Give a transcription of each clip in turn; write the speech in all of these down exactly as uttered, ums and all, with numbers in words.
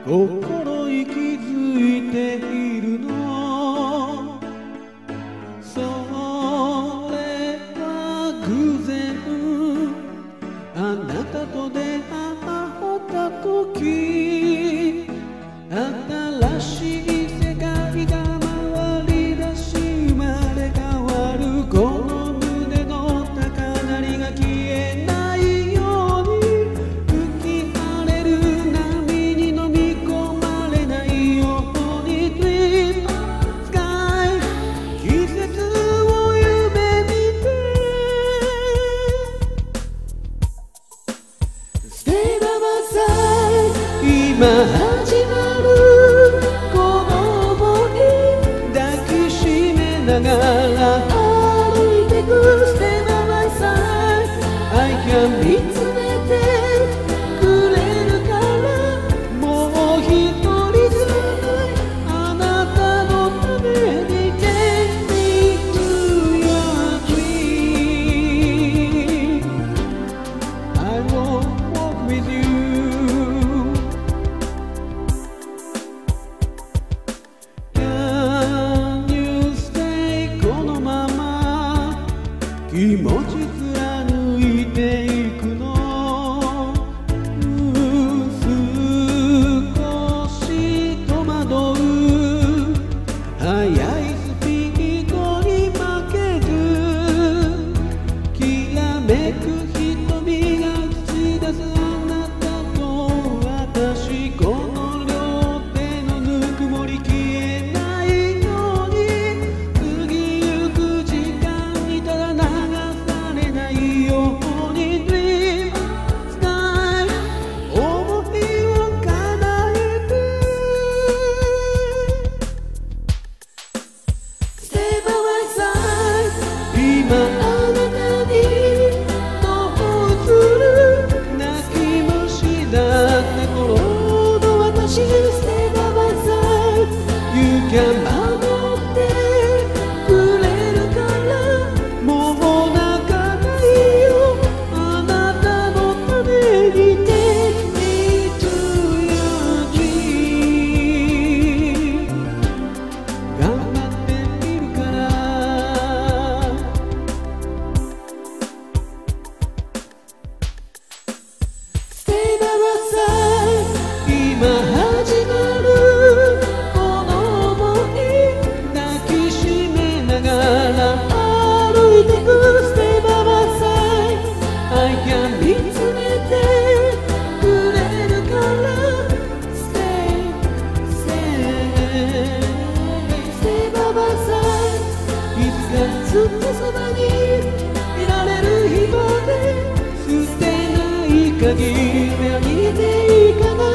心息づいているの。それは偶然あなたと出会った時、新しい世界が回り出し生まれ変わる。この胸の高鳴りが消えないように、吹き荒れる波に飲み込まれないように Dream Sky 季節を夢見て Stay by my side 今始まるこの想い、抱きしめながら歩いてく Stay by my side I can 見つめてくれるから、もう一人ずつあなたのために Take me to your dream I will walk with you気持ち貫いていくの。少し戸惑う速いスピードに負けず、きらめく瞳が映し出すあなたと私、この両手のぬくもり消えないように、過ぎゆく時間にただな今あなたにどう映る泣き虫だった頃の私 Stay by my side You can 守ってくれるから、もう泣かないよあなたのために Take me to your dream 頑張ってみるから。今始まるこの想い、抱きしめながら歩いてく Stay by my side I can 見つめてくれるから Stay, stay, stay by my side いつかずっとそばにいられる日まで、捨てない限り目にていかない。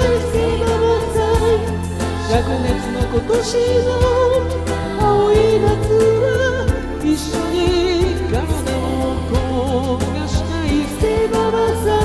灼熱の今年の青い夏は一緒に体を焦がしたい。Stay by my side